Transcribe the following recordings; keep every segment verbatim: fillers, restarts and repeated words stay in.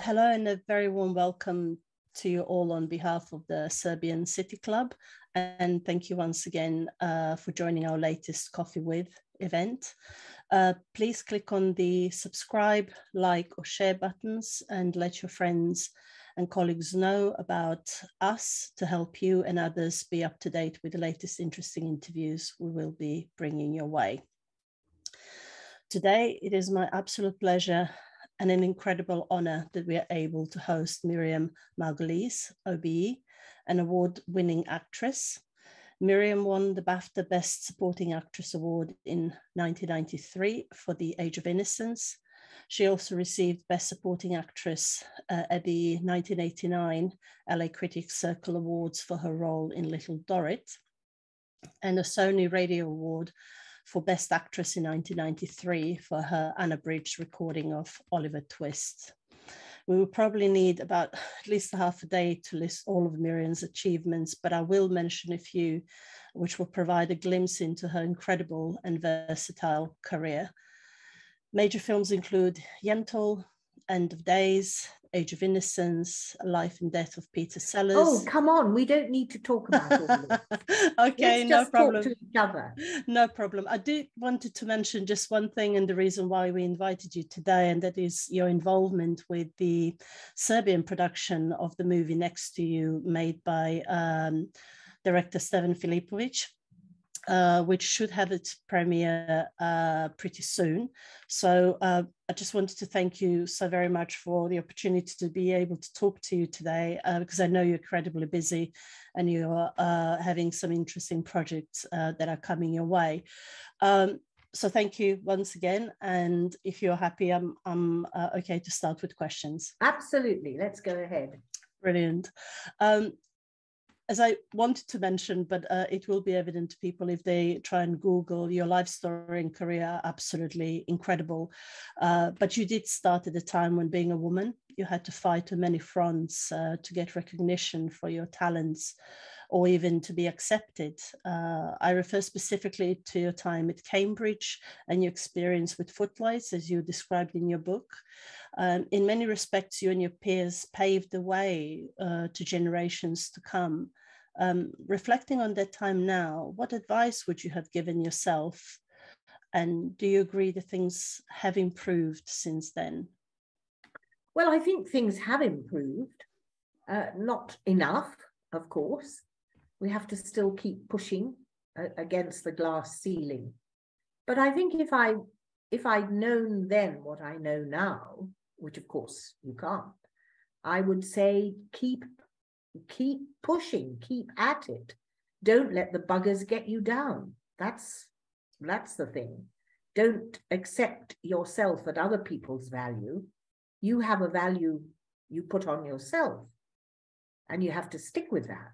hello and a very warm welcome to you all on behalf of the Serbian City Club. And thank you once again uh, for joining our latest Coffee With event. Uh, please click on the subscribe, like or share buttons and let your friends and colleagues know about us to help you and others be up to date with the latest interesting interviews we will be bringing your way. Today, it is my absolute pleasure and an incredible honor that we are able to host Miriam Margolyes O B E, an award-winning actress. Miriam won the BAFTA Best Supporting Actress Award in nineteen ninety-three for The Age of Innocence. She also received Best Supporting Actress uh, at the nineteen eighty-nine L A Critics Circle Awards for her role in Little Dorrit, and a Sony Radio Award for Best Actress in nineteen ninety-three for her unabridged recording of Oliver Twist. We will probably need about at least a half a day to list all of Miriam's achievements, but I will mention a few which will provide a glimpse into her incredible and versatile career. Major films include Yentl, End of Days, Age of Innocence, Life and Death of Peter Sellers. Oh, come on, we don't need to talk about all of this. Okay, Let's no just problem. Talk to each other. No problem. I did wanted to mention just one thing and the reason why we invited you today, and that is your involvement with the Serbian production of the movie Next to You, made by um, director Stevan Filipović. Uh, which should have its premiere uh, pretty soon. So uh, I just wanted to thank you so very much for the opportunity to be able to talk to you today, uh, because I know you're incredibly busy and you're uh, having some interesting projects uh, that are coming your way. Um, so thank you once again. And if you're happy, I'm, I'm uh, okay to start with questions. Absolutely, let's go ahead. Brilliant. Um, As I wanted to mention, but uh, it will be evident to people if they try and Google your life story and career, absolutely incredible. Uh, but you did start at a time when, being a woman, you had to fight on many fronts uh, to get recognition for your talents or even to be accepted. Uh, I refer specifically to your time at Cambridge and your experience with footlights, as you described in your book. Um, in many respects, you and your peers paved the way uh, to generations to come. Um, reflecting on that time now, what advice would you have given yourself? And do you agree that things have improved since then? Well, I think things have improved. Uh, not enough, of course. We have to still keep pushing uh, against the glass ceiling. But I think if I, if I'd known then what I know now, which of course you can't, I would say keep, keep pushing, keep at it. Don't let the buggers get you down. That's, that's the thing. Don't accept yourself at other people's value. You have a value you put on yourself, and you have to stick with that.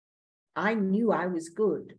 I knew I was good,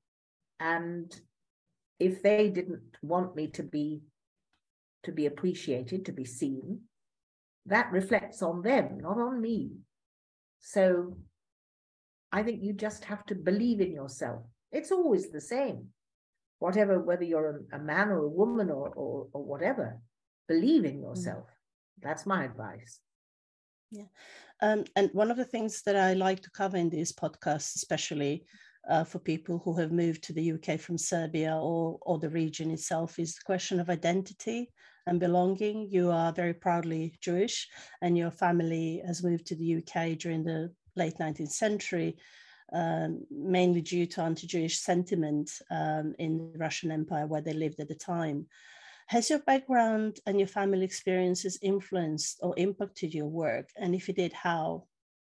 and if they didn't want me to be, to be appreciated, to be seen, that reflects on them, not on me. So I think you just have to believe in yourself. It's always the same. Whatever, whether you're a, a man or a woman or, or, or whatever, believe in yourself. Mm. That's my advice. Yeah. Um, and one of the things that I like to cover in these podcasts, especially uh, for people who have moved to the U K from Serbia or, or the region itself, is the question of identity and belonging. You are very proudly Jewish, and your family has moved to the U K during the late nineteenth century, um, mainly due to anti-Jewish sentiment um, in the Russian Empire where they lived at the time. Has your background and your family experiences influenced or impacted your work? And if you did, how?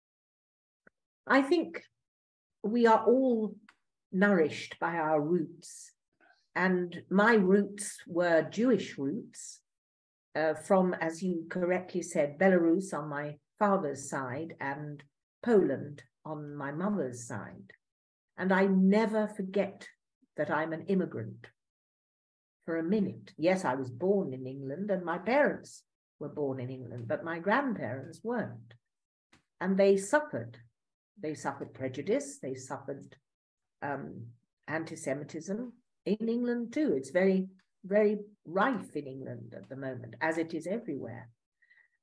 I think we are all nourished by our roots. And my roots were Jewish roots uh, from, as you correctly said, Belarus on my father's side and Poland on my mother's side. And I never forget that I'm an immigrant. For a minute. Yes, I was born in England and my parents were born in England, but my grandparents weren't. And they suffered. They suffered prejudice. They suffered um, anti-Semitism in England too. It's very, very rife in England at the moment, as it is everywhere.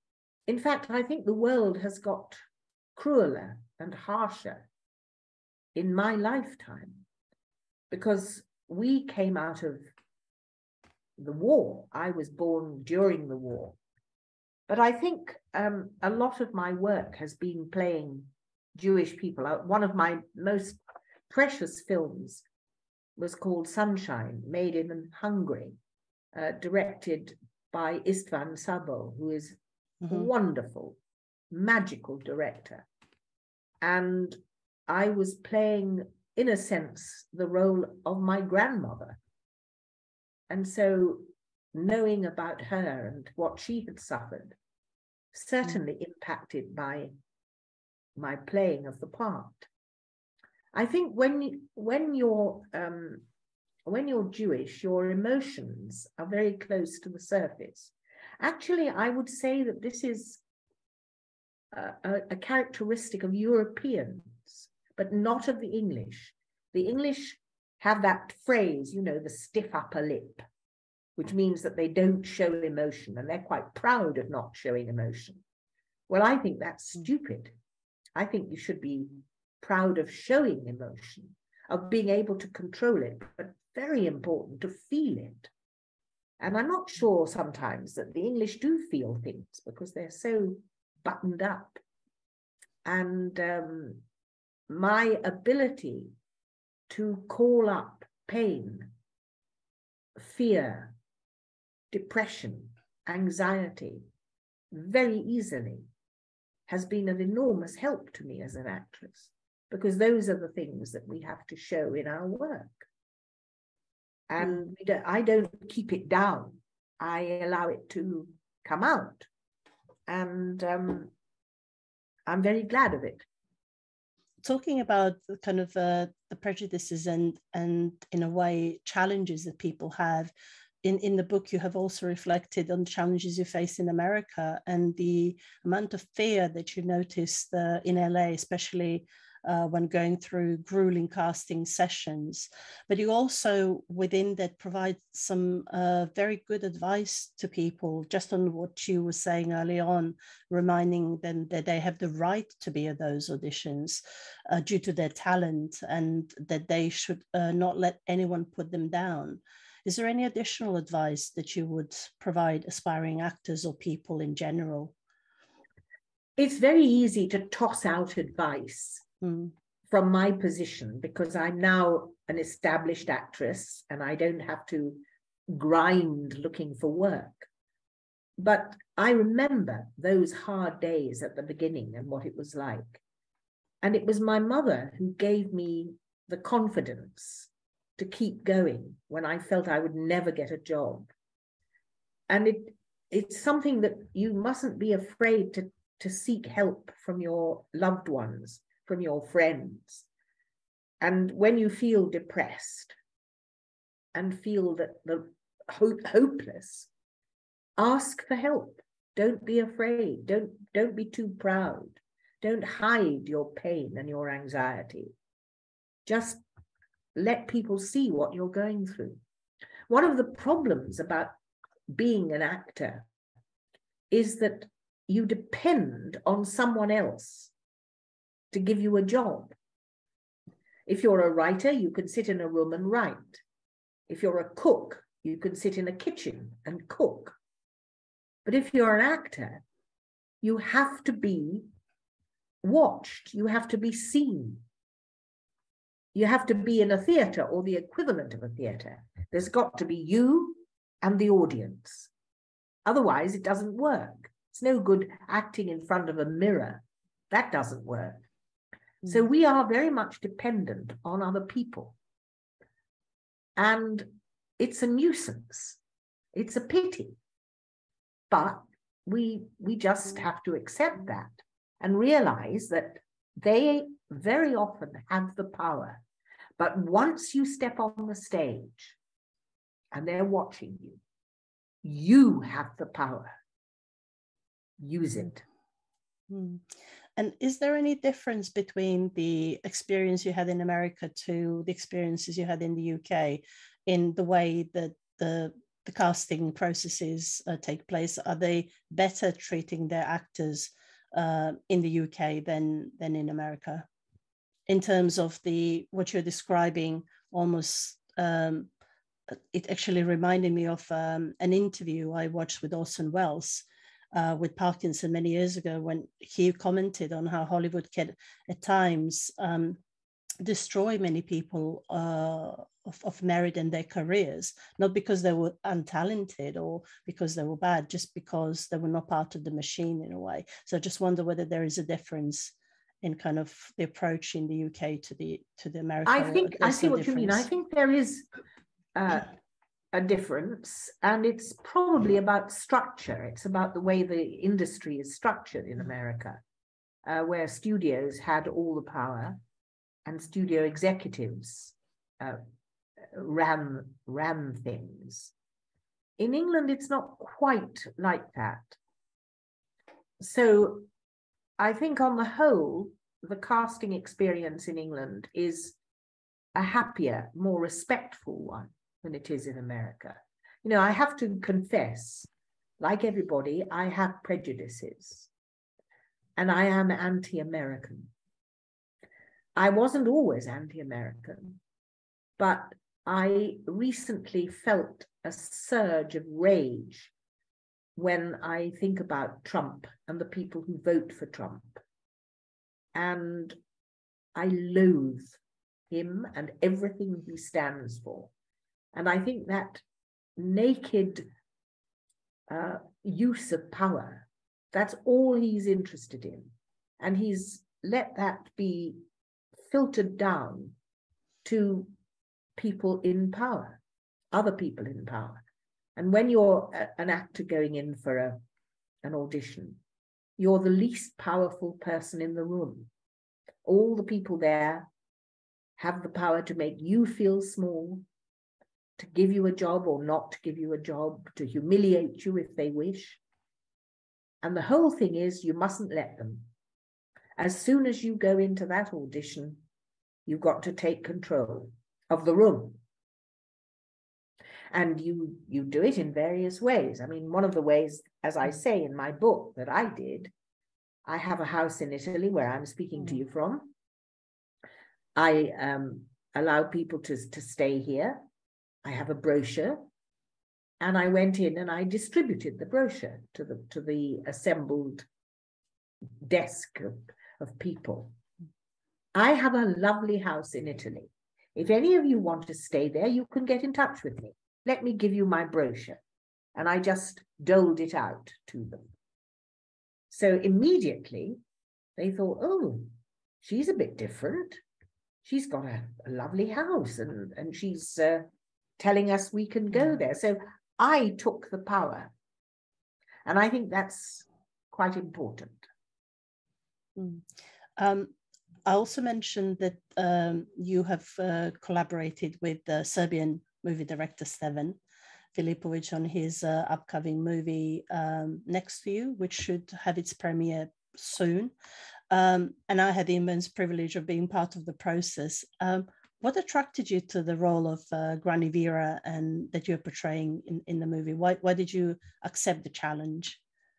in fact, I think the world has got crueler and harsher in my lifetime, because we came out of the war. I was born during the war. But I think um, a lot of my work has been playing Jewish people. One of my most precious films was called Sunshine, made in Hungary, uh, directed by Istvan Sabo, who is mm-hmm. a wonderful, magical director. And I was playing, in a sense, the role of my grandmother. And so knowing about her and what she had suffered certainly mm. impacted my, my playing of the part. I think when, when, you're, um, when you're Jewish, your emotions are very close to the surface. Actually, I would say that this is a, a, a characteristic of Europeans, but not of the English. The English have that phrase, you know, the stiff upper lip, which means that they don't show emotion, and they're quite proud of not showing emotion. Well, I think that's stupid. I think you should be proud of showing emotion, of being able to control it, but very important to feel it. And I'm not sure sometimes that the English do feel things because they're so buttoned up. And um, my ability to call up pain, fear, depression, anxiety very easily has been of enormous help to me as an actress, because those are the things that we have to show in our work. And we don't, I don't keep it down. I allow it to come out. And um, I'm very glad of it. Talking about the kind of uh, the prejudices and, and in a way, challenges that people have, in, in the book, you have also reflected on the challenges you face in America and the amount of fear that you noticed uh, in L A, especially uh, when going through grueling casting sessions. But you also, within that, provide some uh, very good advice to people, just on what you were saying early on, reminding them that they have the right to be at those auditions uh, due to their talent, and that they should uh, not let anyone put them down. Is there any additional advice that you would provide aspiring actors or people in general? It's very easy to toss out advice mm. from my position, because I'm now an established actress and I don't have to grind looking for work. But I remember those hard days at the beginning and what it was like. And it was my mother who gave me the confidence to keep going when I felt I would never get a job. And it it's something that you mustn't be afraid to, to seek help from your loved ones, from your friends. And when you feel depressed and feel that the hope, hopeless, ask for help. Don't be afraid. Don't, don't be too proud. Don't hide your pain and your anxiety. Just let people see what you're going through. One of the problems about being an actor is that you depend on someone else to give you a job. If you're a writer, you can sit in a room and write. If you're a cook, you can sit in a kitchen and cook. But if you're an actor, you have to be watched. You have to be seen. You have to be in a theatre or the equivalent of a theatre. There's got to be you and the audience. Otherwise, it doesn't work. It's no good acting in front of a mirror. That doesn't work. Mm. So we are very much dependent on other people. And it's a nuisance. It's a pity. But we, we just have to accept that and realize that they very often have the power. But once you step on the stage and they're watching you, you have the power. Use it. Mm. And is there any difference between the experience you had in America to the experiences you had in the U K in the way that the the casting processes uh, take place? Are they better treating their actors uh, in the U K than than in America, in terms of the what you're describing? Almost, um, it actually reminded me of um, an interview I watched with Orson Welles uh, with Parkinson many years ago, when he commented on how Hollywood can at times um, destroy many people uh, of, of merit in their careers, not because they were untalented or because they were bad, just because they were not part of the machine in a way. So I just wonder whether there is a difference in kind of the approach in the U K to the to the America. I think I see no what difference. you mean. I think there is uh, a difference, and it's probably about structure. It's about the way the industry is structured in America, uh, where studios had all the power and studio executives uh, ran ran things. In England, it's not quite like that. So I think on the whole, the casting experience in England is a happier, more respectful one than it is in America. You know, I have to confess, like everybody, I have prejudices, and I am anti-American. I wasn't always anti-American, but I recently felt a surge of rage when I think about Trump and the people who vote for Trump. And I loathe him and everything he stands for. And I think that naked uh, use of power, that's all he's interested in. And he's let that be filtered down to people in power, other people in power. And when you're a, an actor going in for a, an audition, you're the least powerful person in the room. All the people there have the power to make you feel small, to give you a job or not to give you a job, to humiliate you if they wish. And the whole thing is, you mustn't let them. As soon as you go into that audition, you've got to take control of the room. And you, you do it in various ways. I mean, one of the ways, as I say in my book that I did, I have a house in Italy where I'm speaking to you from. I um, allow people to, to stay here. I have a brochure. And I went in and I distributed the brochure to the, to the assembled desk of, of people. I have a lovely house in Italy. If any of you want to stay there, you can get in touch with me. Let me give you my brochure. And I just doled it out to them. So immediately they thought, oh, she's a bit different. She's got a, a lovely house and, and she's uh, telling us we can go there. So I took the power. And I think that's quite important. Mm. Um, I also mentioned that um, you have uh, collaborated with the Serbian movie director Stevan Filipović on his uh, upcoming movie um, Next to You, which should have its premiere soon. Um, and I had the immense privilege of being part of the process. Um, what attracted you to the role of uh, Granny Vera and that you're portraying in, in the movie? Why, why did you accept the challenge?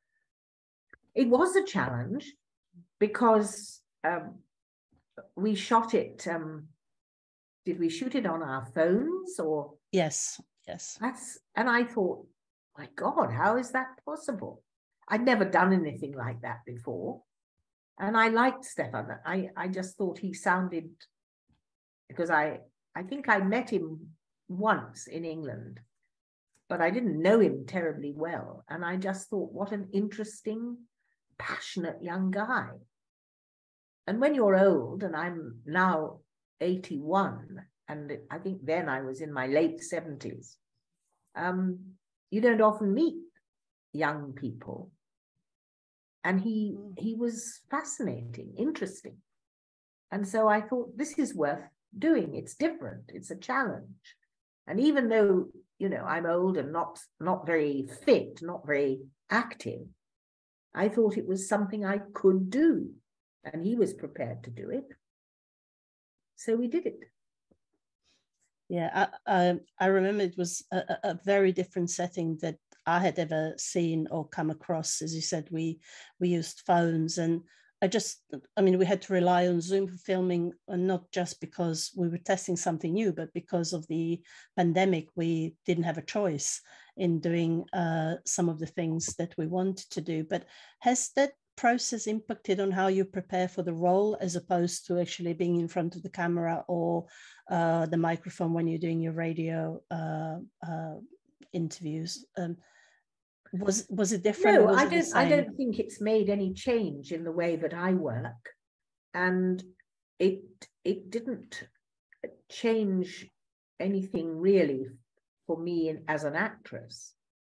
It was a challenge because um, we shot it. Um, did we shoot it on our phones or? Yes, yes. That's, and I thought, my God, how is that possible? I'd never done anything like that before. And I liked Stevan. I, I just thought he sounded, because I, I think I met him once in England, but I didn't know him terribly well. And I just thought, what an interesting, passionate young guy. And when you're old, and I'm now eighty-one, and I think then I was in my late seventies, um, you don't often meet young people. And he, he was fascinating, interesting. And so I thought, this is worth doing. It's different. It's a challenge. And even though, you know, I'm old and not, not very fit, not very active, I thought it was something I could do. And he was prepared to do it. So we did it. Yeah, I, I, I remember it was a, a very different setting that I had ever seen or come across. As you said, we we used phones, and I just, I mean, we had to rely on Zoom for filming, and not just because we were testing something new, but because of the pandemic, we didn't have a choice in doing uh, some of the things that we wanted to do. But has that process impacted on how you prepare for the role, as opposed to actually being in front of the camera or uh, the microphone when you're doing your radio uh, uh, interviews? Um, was was it different, No, or was I it the don't. I same? don't think it's made any change in the way that I work, and it it didn't change anything really for me in, as an actress.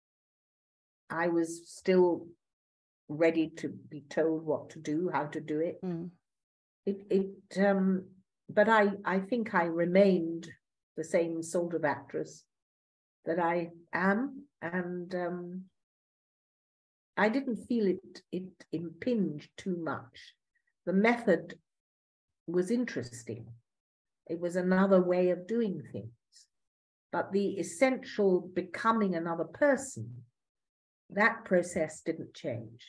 I was still ready to be told what to do, how to do it. Mm. It it um, but I I think I remained the same sort of actress that I am, and um, I didn't feel it it impinged too much. The method was interesting. It was another way of doing things, but the essential becoming another person, that process didn't change.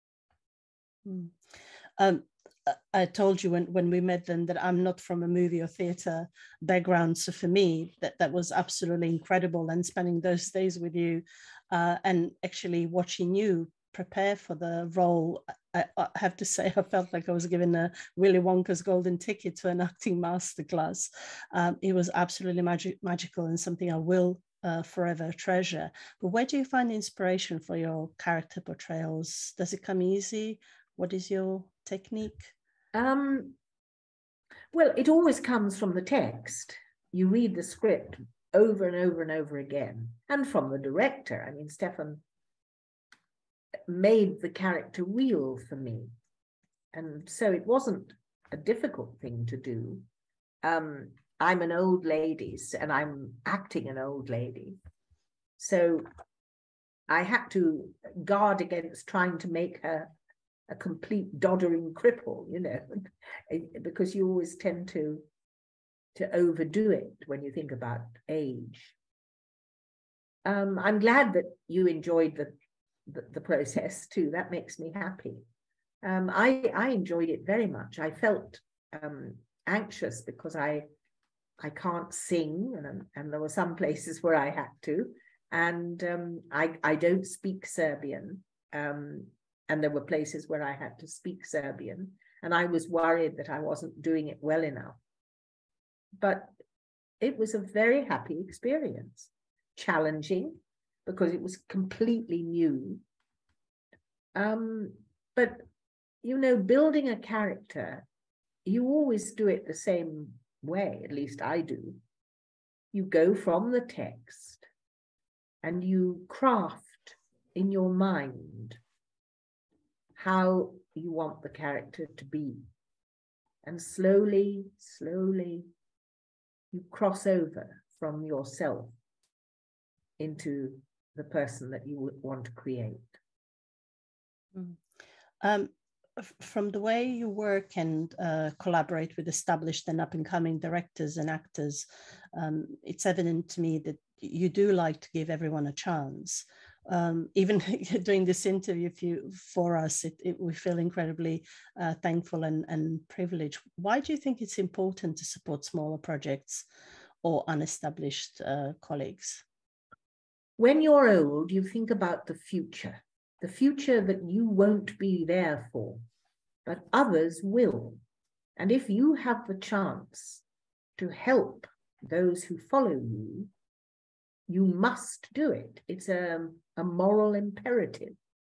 Mm. Um, I told you when, when we met then that I'm not from a movie or theatre background. So for me, that, that was absolutely incredible. And spending those days with you uh, and actually watching you prepare for the role, I, I have to say, I felt like I was given a Willy Wonka's golden ticket to an acting masterclass. Um, it was absolutely magic, magical, and something I will uh, forever treasure. But where do you find inspiration for your character portrayals? Does it come easy? What is your technique? Um, well, it always comes from the text. You read the script over and over and over again, and from the director. I mean, Stevan made the character real for me, and so it wasn't a difficult thing to do. Um, I'm an old lady, and I'm acting an old lady, so I had to guard against trying to make her a complete doddering cripple, you know, because you always tend to to overdo it when you think about age. Um, I'm glad that you enjoyed the, the, the process too. That makes me happy. Um, I, I enjoyed it very much. I felt um, anxious because I I can't sing, and, and there were some places where I had to, and um, I, I don't speak Serbian. Um, And there were places where I had to speak Serbian, and I was worried that I wasn't doing it well enough. But it was a very happy experience, challenging because it was completely new. Um, but, you know, building a character, you always do it the same way, at least I do. You go from the text and you craft in your mind how you want the character to be. And slowly, slowly, you cross over from yourself into the person that you want to create. Mm. Um, from the way you work and uh, collaborate with established and up-and-coming directors and actors, um, it's evident to me that you do like to give everyone a chance. Um, even doing this interview for us, it, it, we feel incredibly uh, thankful and, and privileged. Why do you think it's important to support smaller projects or unestablished uh, colleagues? When you're old, you think about the future, the future that you won't be there for, but others will. And if you have the chance to help those who follow you, you must do it. It's a, a moral imperative.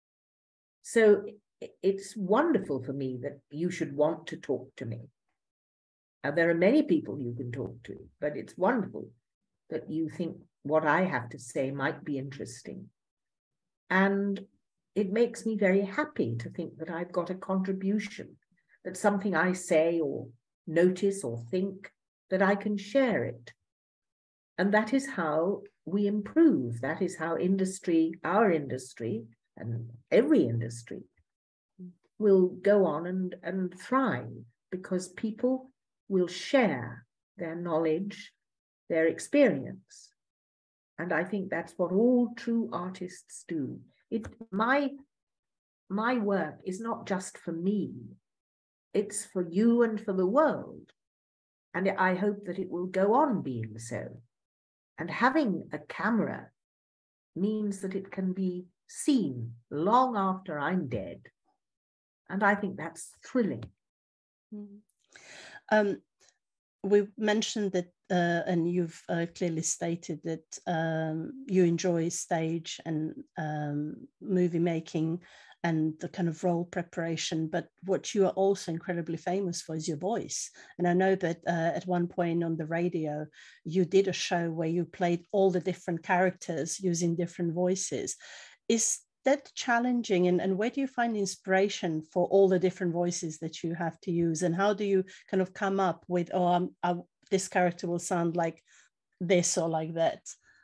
So it's wonderful for me that you should want to talk to me. Now, there are many people you can talk to, but it's wonderful that you think what I have to say might be interesting. And it makes me very happy to think that I've got a contribution, that something I say or notice or think, that I can share it. And that is how we improve. That is how industry, our industry, and every industry will go on and, and thrive, because people will share their knowledge their experience. And I think that's what all true artists do. It, my, my work is not just for me, it's for you and for the world. And I hope that it will go on being so. And having a camera means that it can be seen long after I'm dead. And I think that's thrilling. Mm. Um, we mentioned that, uh, and you've uh, clearly stated that um, you enjoy stage and um, movie making and the kind of role preparation, but what you are also incredibly famous for is your voice. And I know that uh, at one point on the radio, you did a show where you played all the different characters using different voices. Is that challenging, and, and where do you find inspiration for all the different voices that you have to use, and how do you kind of come up with, oh, I'm, I, this character will sound like this or like that?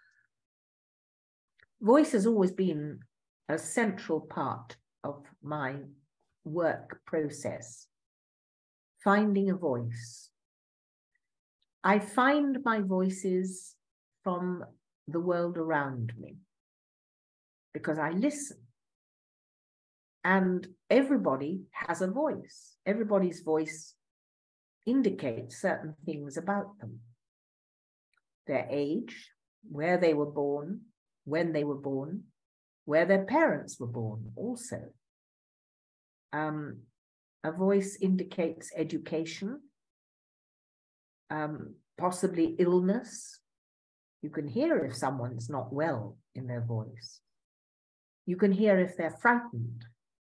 Voice has always been a central part of my work process. Finding a voice. I find my voices from the world around me, because I listen. And everybody has a voice. Everybody's voice indicates certain things about them. Their age, where they were born, when they were born, where their parents were born also. Um, a voice indicates education, um, possibly illness. You can hear if someone's not well in their voice. You can hear if they're frightened,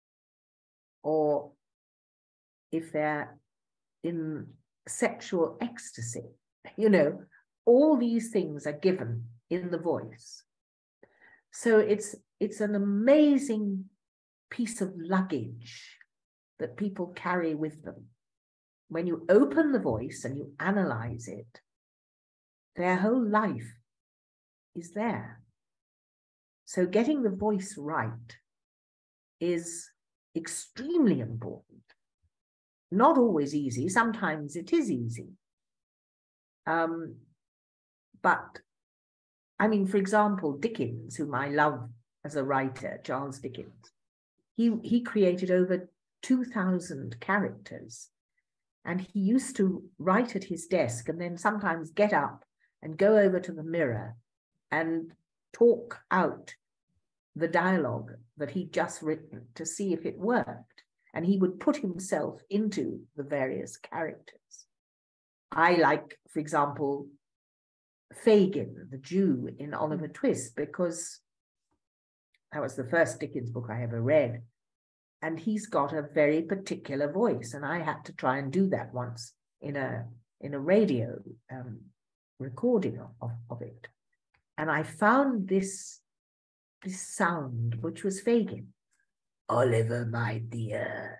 or if they're in sexual ecstasy. You know, all these things are given in the voice. So it's, it's an amazing piece of luggage that people carry with them. When you open the voice and you analyze it, their whole life is there. So getting the voice right is extremely important. Not always easy. Sometimes it is easy. Um, but, I mean, for example, Dickens, whom I love as a writer, Charles Dickens, he, he created over two thousand characters. And he used to write at his desk and then sometimes get up and go over to the mirror and talk out the dialogue that he'd just written to see if it worked. And he would put himself into the various characters. I like, for example, Fagin, the Jew in Oliver Twist, because that was the first Dickens book I ever read. And he's got a very particular voice. And I had to try and do that once in a, in a radio um, recording of, of it. And I found this, this sound, which was Fagin. Oliver, my dear.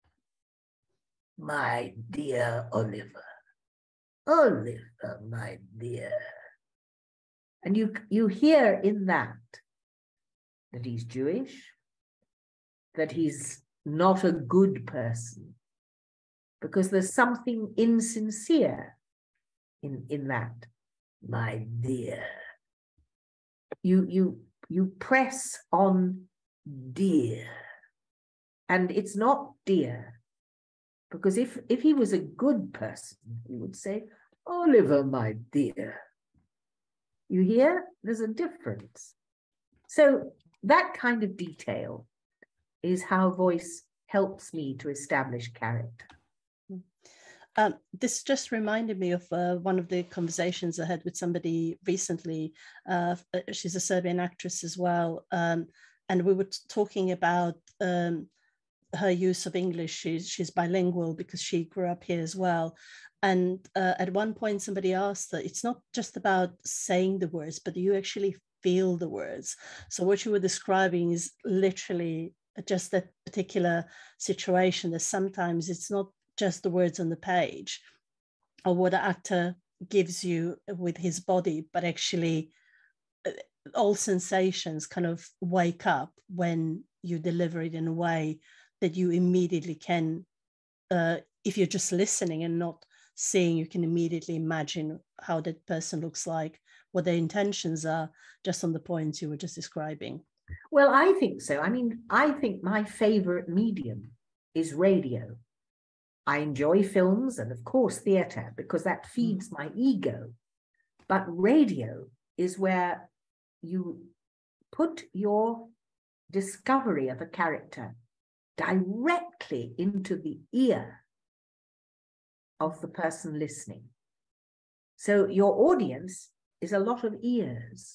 My dear Oliver. Oliver, my dear. And you, you hear in that that he's Jewish, that he's not a good person, because there's something insincere in, in that, my dear. You, you, you press on dear, and it's not dear, because if, if he was a good person, he would say, Oliver, my dear. You hear? There's a difference. So that kind of detail is how voice helps me to establish character. Um, this just reminded me of uh, one of the conversations I had with somebody recently. Uh, she's a Serbian actress as well. Um, and we were talking about um, her use of English. She's, she's bilingual because she grew up here as well. And uh, at one point, somebody asked her, it's not just about saying the words, but you actually feel the words. So what you were describing is literally just that particular situation, that sometimes it's not just the words on the page or what the actor gives you with his body, but actually all sensations kind of wake up when you deliver it in a way that you immediately can, uh, if you're just listening and not seeing, you can immediately imagine how that person looks like, what their intentions are, just on the points you were just describing. Well, I think so. I mean, I think my favorite medium is radio. I enjoy films and, of course, theatre, because that feeds mm. my ego. But radio is where you put your discovery of a character directly into the ear of the person listening. So your audience is a lot of ears,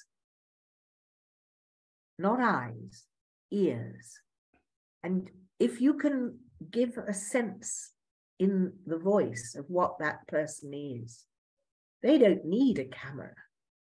not eyes, ears. And if you can give a sense in the voice of what that person is, they don't need a camera,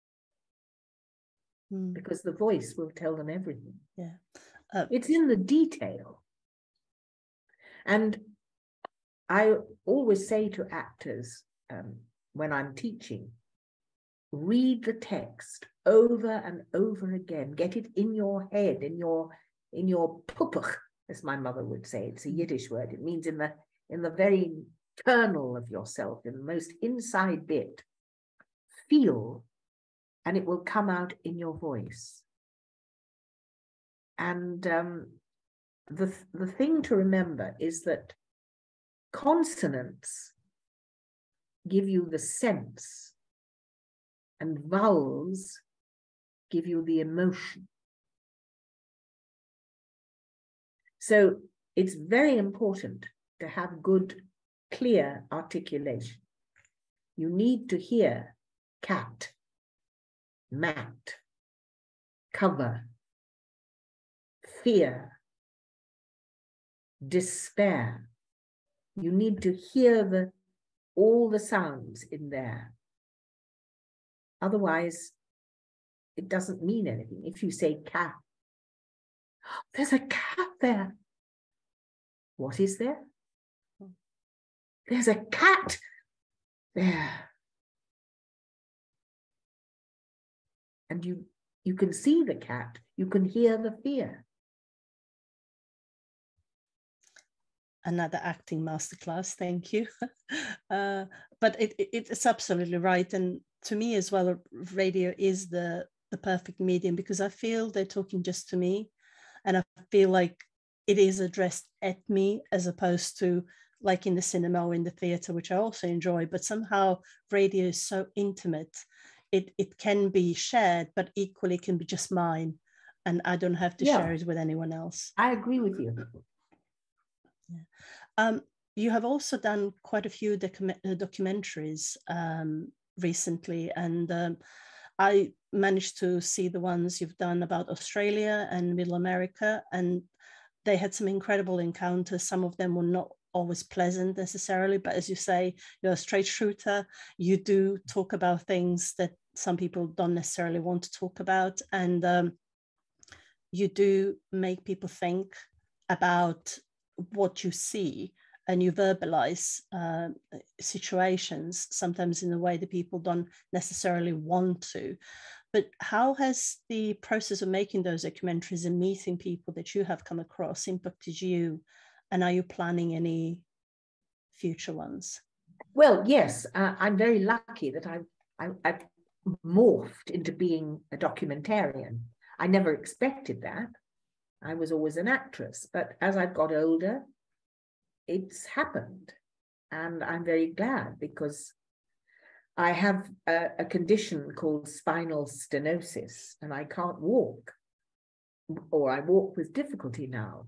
mm. because the voice will tell them everything. Yeah, uh, it's in the detail. And I always say to actors um, when I'm teaching, read the text over and over again. Get it in your head, in your in your puppach, as my mother would say. It's a Yiddish word. It means in the in the very kernel of yourself, in the most inside bit. Feel, and it will come out in your voice. And um, the the thing to remember is that consonants give you the sense, and vowels give you the emotion. So it's very important to have good, clear articulation. You need to hear cat, mat, cover, fear, despair. You need to hear the all the sounds in there. Otherwise, it doesn't mean anything. If you say cat, there's a cat there. What is there? There's a cat there. And you, you can see the cat, you can hear the fear. Another acting masterclass, thank you. uh, but it, it, it's absolutely right. And to me as well, radio is the, the perfect medium, because I feel they're talking just to me. And I feel like it is addressed at me, as opposed to like in the cinema or in the theatre, which I also enjoy. But somehow radio is so intimate. It, it can be shared, but equally can be just mine. And I don't have to yeah. share it with anyone else. I agree with you. Yeah. Um, you have also done quite a few docu documentaries um, recently, and um, I managed to see the ones you've done about Australia and Middle America, and they had some incredible encounters. Some of them were not always pleasant necessarily, but as you say, you're a straight shooter. You do talk about things that some people don't necessarily want to talk about, and um, you do make people think about what you see, and you verbalize uh, situations, sometimes in a way that people don't necessarily want to. But how has the process of making those documentaries and meeting people that you have come across impacted you? And are you planning any future ones? Well, yes, uh, I'm very lucky that I've, I, I've morphed into being a documentarian. I never expected that. I was always an actress, but as I've got older, it's happened. And I'm very glad, because I have a, a condition called spinal stenosis, and I can't walk, or I walk with difficulty now.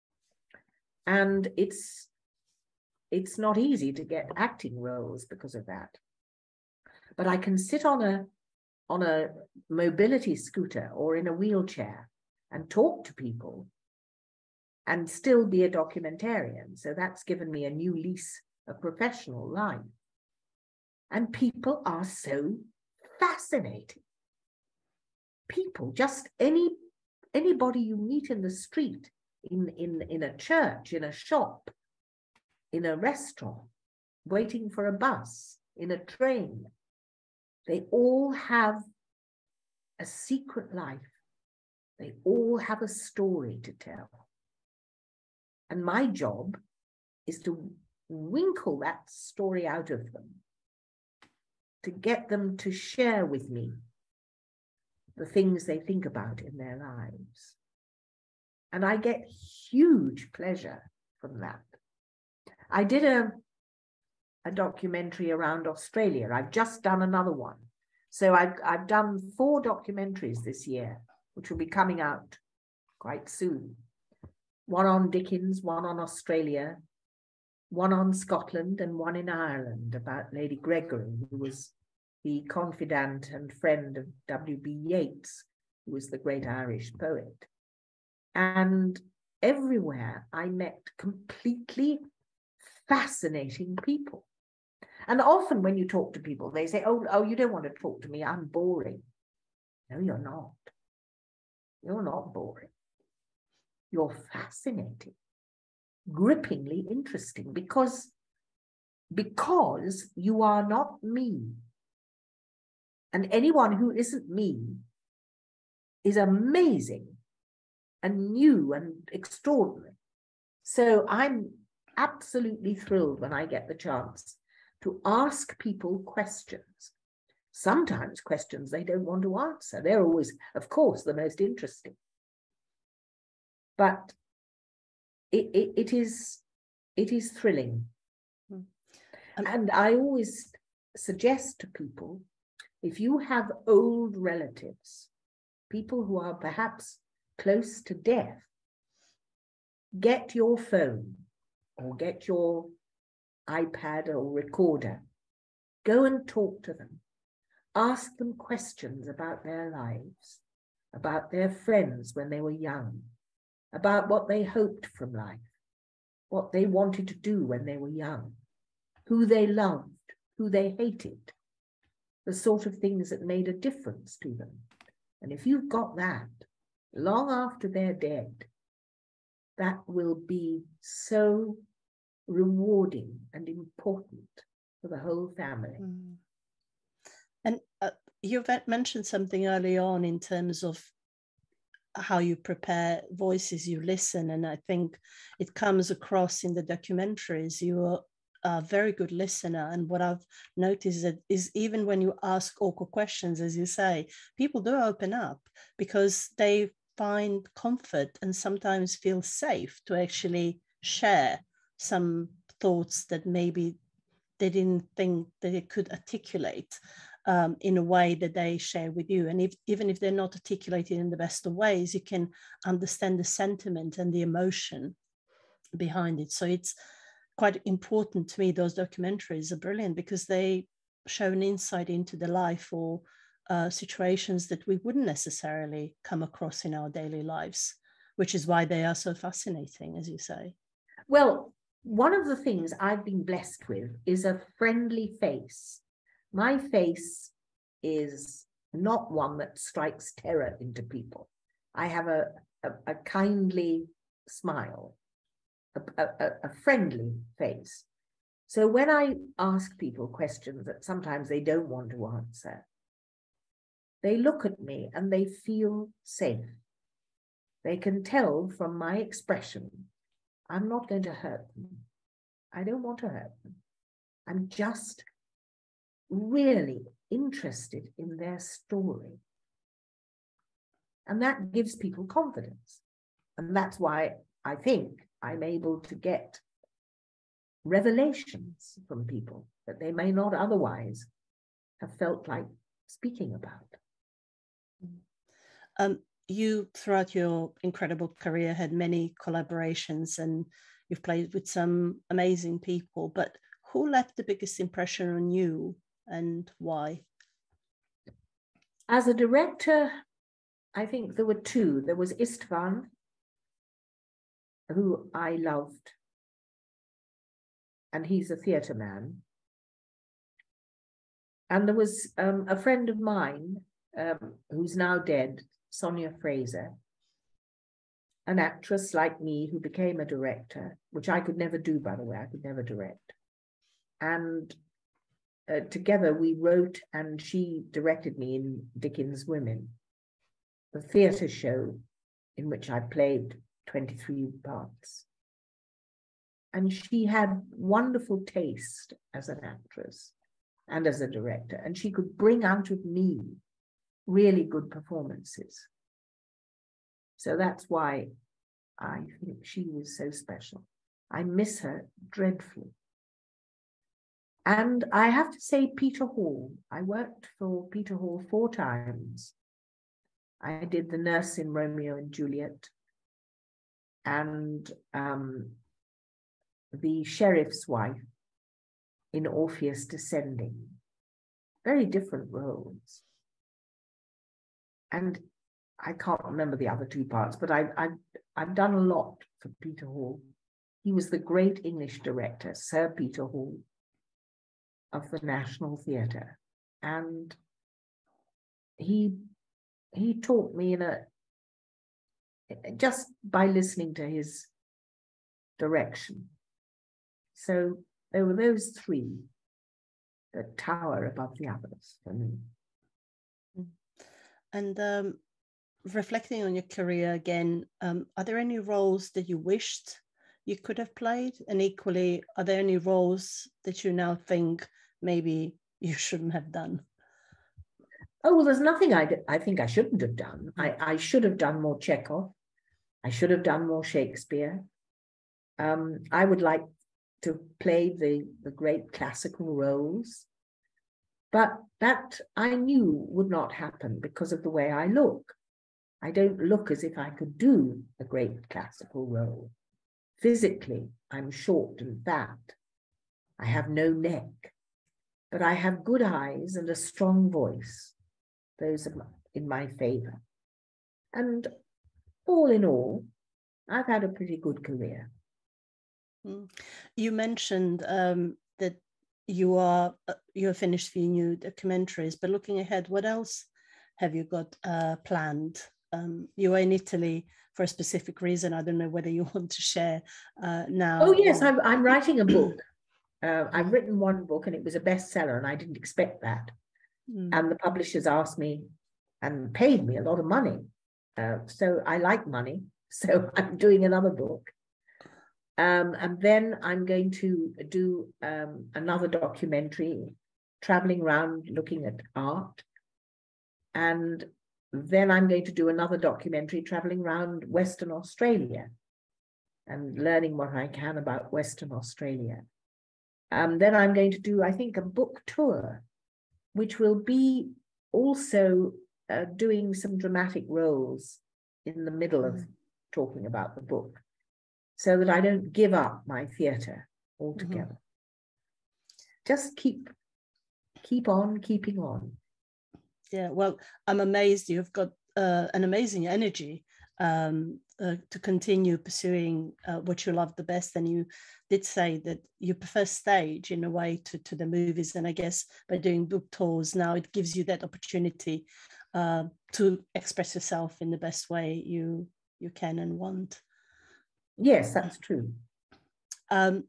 And it's, it's not easy to get acting roles because of that. But I can sit on a, on a mobility scooter or in a wheelchair and talk to people and still be a documentarian. So that's given me a new lease of professional life. And people are so fascinating. People, just any anybody you meet in the street, in, in, in a church, in a shop, in a restaurant, waiting for a bus, in a train, they all have a secret life. They all have a story to tell. And my job is to winkle that story out of them, to get them to share with me the things they think about in their lives. And I get huge pleasure from that. I did a, a documentary around Australia. I've just done another one. So I've, I've done four documentaries this year, which will be coming out quite soon. One on Dickens, one on Australia, one on Scotland, and one in Ireland about Lady Gregory, who was the confidant and friend of W B Yeats, who was the great Irish poet. And everywhere I met completely fascinating people. And often when you talk to people, they say, oh, oh, you don't want to talk to me, I'm boring. No, you're not. You're not boring. You're fascinating, grippingly interesting, because, because you are not me. And anyone who isn't me is amazing and new and extraordinary. So I'm absolutely thrilled when I get the chance to ask people questions. Sometimes questions they don't want to answer. They're always, of course, the most interesting. But it, it, it is it is thrilling. Mm. Um, and I always suggest to people, if you have old relatives, people who are perhaps close to death, get your phone or get your iPad or recorder, go and talk to them. Ask them questions about their lives, about their friends when they were young, about what they hoped from life, what they wanted to do when they were young, who they loved, who they hated, the sort of things that made a difference to them. And if you've got that, long after they're dead, that will be so rewarding and important for the whole family. Mm. And uh, you've mentioned something early on in terms of how you prepare voices, you listen, and I think it comes across in the documentaries. You are a very good listener, and what I've noticed is, is even when you ask awkward questions, as you say, people do open up because they find comfort and sometimes feel safe to actually share some thoughts that maybe they didn't think that they could articulate um, in a way that they share with you. And if, even if they're not articulated in the best of ways, you can understand the sentiment and the emotion behind it. So it's quite important to me. Those documentaries are brilliant because they show an insight into the life or uh, situations that we wouldn't necessarily come across in our daily lives, which is why they are so fascinating, as you say. Well, one of the things I've been blessed with is a friendly face. My face is not one that strikes terror into people. I have a, a, a kindly smile, a, a, a friendly face. So when I ask people questions that sometimes they don't want to answer, they look at me and they feel safe. They can tell from my expression, I'm not going to hurt them. I don't want to hurt them. I'm just really interested in their story. And that gives people confidence. And that's why I think I'm able to get revelations from people that they may not otherwise have felt like speaking about. Um, you, throughout your incredible career, had many collaborations and you've played with some amazing people, but who left the biggest impression on you and why? As a director, I think there were two. There was Istvan, who I loved, and he's a theatre man. And there was um, a friend of mine um, who's now dead, Sonia Fraser, an actress like me who became a director, which I could never do, by the way, I could never direct. And uh, together we wrote, and she directed me in Dickens' Women, the theatre show in which I played twenty-three parts. and she had wonderful taste as an actress and as a director, and she could bring out of me really good performances. So that's why I think she was so special. I miss her dreadfully. And I have to say, Peter Hall. I worked for Peter Hall four times. I did the nurse in Romeo and Juliet, and um, the sheriff's wife in Orpheus Descending. Very different roles. And I can't remember the other two parts, but I've, I've, I've done a lot for Peter Hall. He was the great English director, Sir Peter Hall, of the National Theatre. And he, he taught me in a, just by listening to his direction. So there were those three that tower above the others for me. And um, reflecting on your career again, um, are there any roles that you wished you could have played? And equally, are there any roles that you now think maybe you shouldn't have done? Oh, well, there's nothing I, I think I shouldn't have done. I, I should have done more Chekhov. I should have done more Shakespeare. Um, I would like to play the, the great classical roles. But that I knew would not happen because of the way I look. I don't look as if I could do a great classical role. Physically, I'm short and fat. I have no neck, but I have good eyes and a strong voice. Those are in my favor. And all in all, I've had a pretty good career. You mentioned um, that you are uh, you have finished the new documentaries, but looking ahead, what else have you got uh, planned? Um, you are in Italy for a specific reason. I don't know whether you want to share uh, now. Oh yes, or... I'm, I'm writing a book. Uh, I've written one book and it was a bestseller, and I didn't expect that. Mm. And the publishers asked me and paid me a lot of money. Uh, so I like money. So I'm doing another book. Um, and then I'm going to do um, another documentary, traveling around looking at art. And then I'm going to do another documentary traveling around Western Australia and learning what I can about Western Australia. Um, then I'm going to do, I think, a book tour, which will be also uh, doing some dramatic roles in the middle of talking about the book, so that I don't give up my theatre altogether. Mm-hmm. Just keep, keep on keeping on. Yeah, well, I'm amazed you've got uh, an amazing energy um, uh, to continue pursuing uh, what you love the best. And you did say that you prefer stage in a way to, to the movies. And I guess by doing book tours now, it gives you that opportunity uh, to express yourself in the best way you, you can and want. Yes, that's true. Um,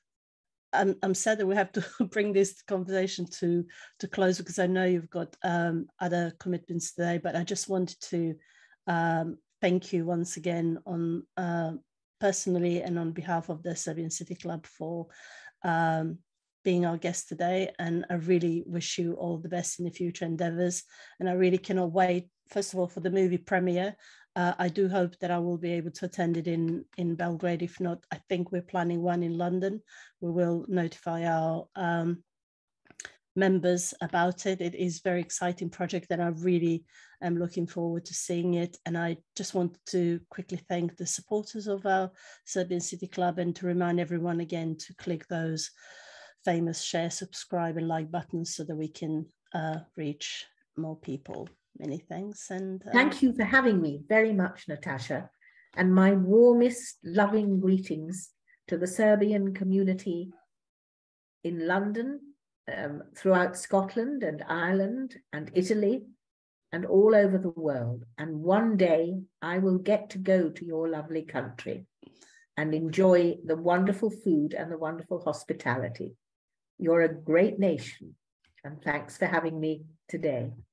I'm, I'm sad that we have to bring this conversation to, to close, because I know you've got um, other commitments today, but I just wanted to um, thank you once again on uh, personally and on behalf of the Serbian City Club for um, being our guest today. And I really wish you all the best in the future endeavors. And I really cannot wait, first of all, for the movie premiere. Uh, I do hope that I will be able to attend it in, in Belgrade. If not, I think we're planning one in London. We will notify our um, members about it. It is a very exciting project, and I really am looking forward to seeing it. And I just wanted to quickly thank the supporters of our Serbian City Club, and to remind everyone again to click those famous share, subscribe and like buttons so that we can uh, reach more people. Many thanks. And uh, thank you for having me very much, Natasha, and my warmest loving greetings to the Serbian community in London, um, throughout Scotland and Ireland and Italy and all over the world. And one day I will get to go to your lovely country and enjoy the wonderful food and the wonderful hospitality. You're a great nation, and thanks for having me today.